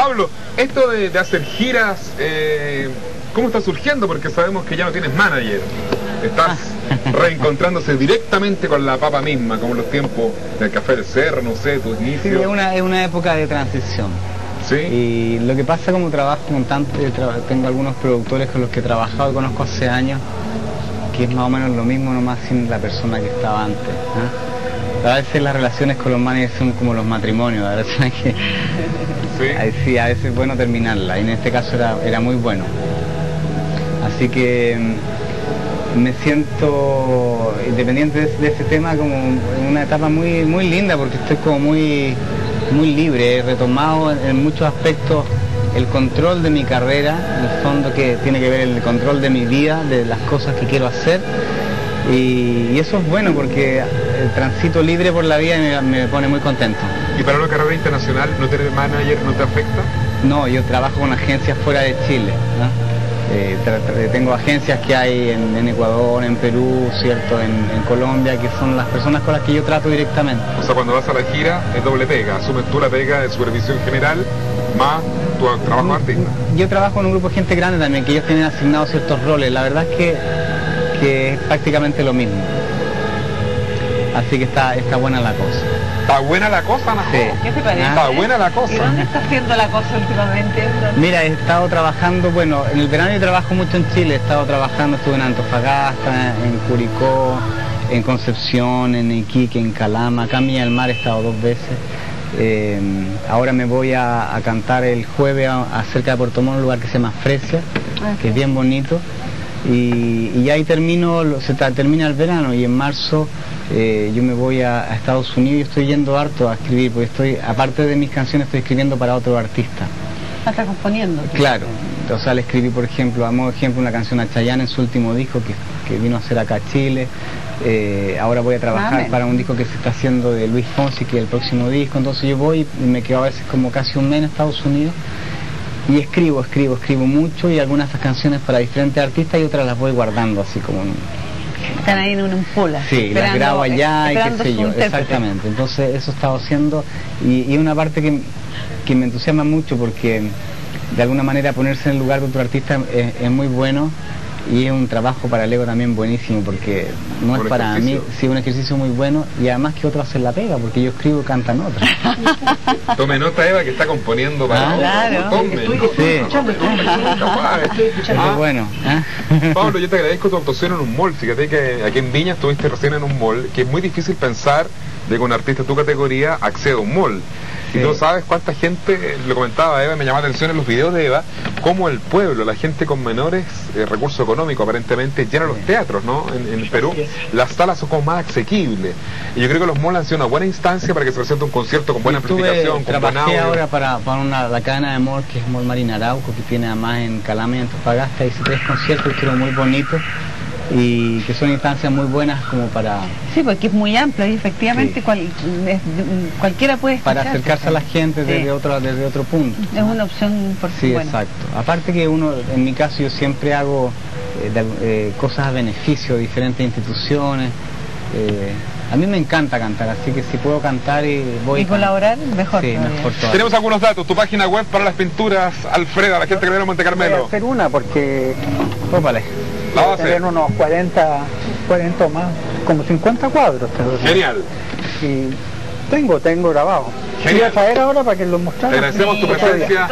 Pablo, esto de hacer giras, ¿cómo está surgiendo? Porque sabemos que ya no tienes manager. Estás reencontrándose directamente con la papa misma, como en los tiempos del Café del Cerro, no sé, tus inicios. Sí, es una época de transición. ¿Sí? Y lo que pasa, como trabajo con tengo algunos productores con los que he trabajado y conozco hace años, que es más o menos lo mismo, nomás sin la persona que estaba antes, ¿eh? A veces las relaciones con los managers son como los matrimonios, a veces hay que... Sí, a veces es bueno terminarla, y en este caso era muy bueno. Así que me siento independiente de ese tema, como en una etapa muy linda, porque estoy como muy libre. He retomado en muchos aspectos el control de mi carrera, en el fondo, que tiene que ver el control de mi vida, de las cosas que quiero hacer, y eso es bueno porque el tránsito libre por la vida me pone muy contento. ¿Y para una carrera internacional no tener manager no te afecta? No, yo trabajo con agencias fuera de Chile, ¿no? Tengo agencias que hay en Ecuador, en Perú, ¿cierto? En Colombia, que son las personas con las que yo trato directamente. O sea, cuando vas a la gira es doble pega, asumes tú la pega de supervisión general más tu trabajo de artista. Yo trabajo en un grupo de gente grande también, que ellos tienen asignados ciertos roles. La verdad es que es prácticamente lo mismo. Así que está buena la cosa. ¿Está buena la cosa, Ana? Sí. ¿Qué te parece? Está buena la cosa. ¿Y dónde está haciendo la cosa últimamente? Mira, he estado trabajando, bueno, en el verano yo trabajo mucho en Chile, estuve en Antofagasta, en Curicó, en Concepción, en Iquique, en Calama, acá en Viña del Mar he estado 2 veces. Ahora me voy a cantar el jueves cerca de Puerto Montt, un lugar que se llama Fresia, que es bien bonito. Y ahí termina el verano, y en marzo yo me voy a Estados Unidos y estoy yendo harto a escribir, porque aparte de mis canciones, estoy escribiendo para otro artista. ¿Estás componiendo? Claro, o sea, le escribí, por ejemplo, a modo de ejemplo, una canción a Chayanne en su último disco que vino a hacer acá a Chile. Ahora voy a trabajar para un disco que se está haciendo de Luis Fonsi, que es el próximo disco. Entonces yo voy y me quedo a veces como casi un mes en Estados Unidos y escribo mucho, y algunas de estas canciones para diferentes artistas y otras las voy guardando así como están ahí en un pool. Sí, las grabo allá y qué sé yo, exactamente. Entonces eso he estado haciendo, y una parte que me entusiasma mucho, porque de alguna manera ponerse en el lugar de otro artista es muy bueno, y es un trabajo para el ego también buenísimo, porque no es para mí, sí, un ejercicio muy bueno, y además que otros hacen la pega, porque yo escribo y cantan otros. Tome nota, Eva, que está componiendo para claro. Tome. Sí. Es bueno. Pablo, yo te agradezco tu actuación en un mall. Fíjate que aquí en Viña estuviste recién en un mall, que es muy difícil pensar de que un artista de tu categoría acceda a un mall. Sí. Y tú sabes cuánta gente, lo comentaba Eva, me llamó la atención en los videos de Eva, cómo el pueblo, la gente con menores recursos económicos aparentemente llena los teatros, ¿no? En Perú las salas son como más asequibles, y yo creo que los malls han sido una buena instancia para que se presente un concierto con buena amplificación, con buen audio. Ahora para la cadena de mall, que es Mall Marina Arauco, que tiene además en Calama y Antofagasta, hice 3 conciertos que eran muy bonitos, y que son instancias muy buenas como para... Sí, porque es muy amplio y efectivamente sí. Cualquiera puede escuchar. Para acercarse a la gente desde otro punto. Es una opción por sí, bueno. Exacto. Aparte que uno, en mi caso, yo siempre hago cosas a beneficio de diferentes instituciones. A mí me encanta cantar, así que si puedo cantar y colaborar, mejor. Sí, mejor todavía. Tenemos algunos datos, tu página web para las pinturas, Alfredo, a la gente que viene a Monte Carmelo. Voy a hacer una porque... Ópale. La va a hacer. Unos 40 más, como 50 cuadros. Genial. Y tengo grabado. Voy a traer ahora para que lo mostrara. Te agradecemos tu presencia.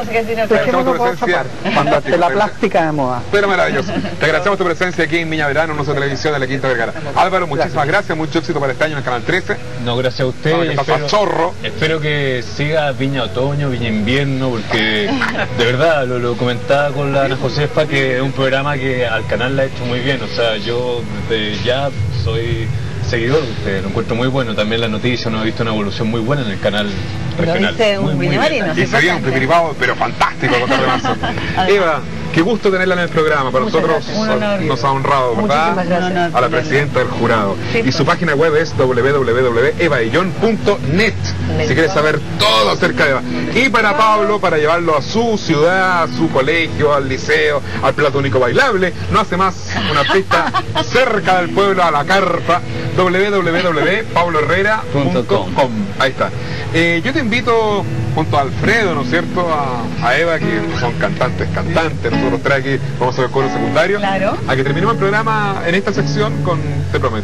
Cuando esté la plástica de moda. Pero maravilloso. Te agradecemos tu presencia aquí en Viña Verano, en nuestra televisión de la Quinta Vergara. Álvaro, muchísimas gracias, mucho éxito para este año en el Canal 13. No, gracias a usted. Espero que siga Viña Otoño, Viña Invierno, porque de verdad lo comentaba con la Ana Josefa, que es un programa que al canal le ha hecho muy bien. O sea, yo desde ya soy seguidor de usted, lo encuentro muy bueno. También las noticias, no he visto una evolución muy buena en el canal regional. Un muy bien. Y sería un privado, pero fantástico, el 4 de marzo. Eva, qué gusto tenerla en el programa. Para nosotros nos ha honrado, ¿verdad? A la presidenta del jurado. Sí, y su página web es www.evaillon.net si quieres saber todo acerca de Eva. Y para Pablo, para llevarlo a su ciudad, a su colegio, al liceo, al platónico bailable, no hace más una pista cerca del pueblo, a la carpa, www.pauloherrera.com. Ahí está. Yo te invito junto a Alfredo, ¿no es cierto?, a Eva, que son cantantes, nosotros tres aquí vamos a ver coro secundario, claro, a que terminemos el programa en esta sección con Te Prometo.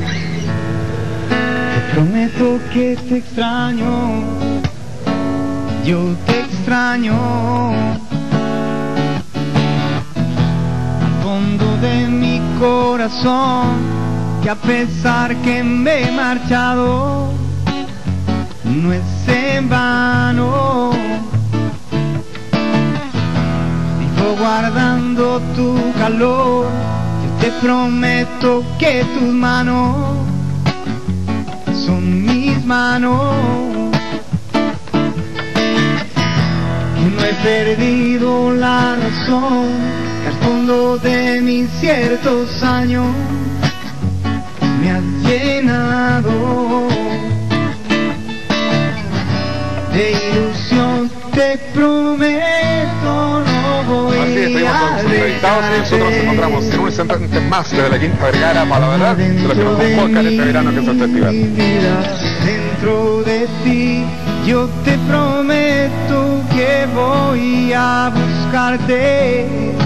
Te prometo que te extraño, yo te extraño, al fondo de mi corazón, que a pesar que me he marchado, no es en vano. Vivo guardando tu calor, yo te prometo que tus manos son mis manos, que no he perdido la razón, que al fondo de mis ciertos años me has llenado de ilusión. Te prometo no voy a dejarte. Nosotros nos encontramos en un instante más desde la Quinta Vergara para la verdad de lo que nos convoca en este verano que es el festival. Dentro de ti yo te prometo que voy a buscarte